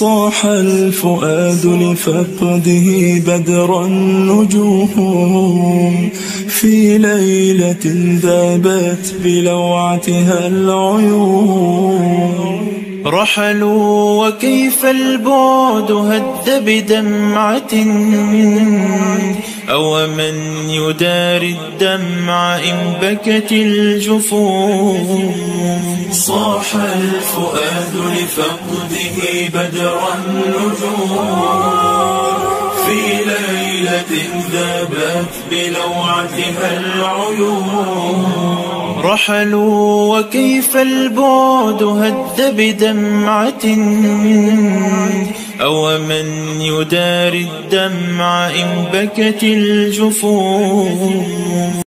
صاح الفؤاد لفقده بدر النجوم في ليلة ذابت بلوعتها العيون. رحلوا وكيف البعد هد بدمعة، أو من يداري الدمع إن بكت الجفون. صاح الفؤاد لفقده بدر النجوم في ليلة ذابت بلوعتها العيون. رحلوا وكيف البعد هد بدمعة، أو من يداري الدمع إن بكت الجفون.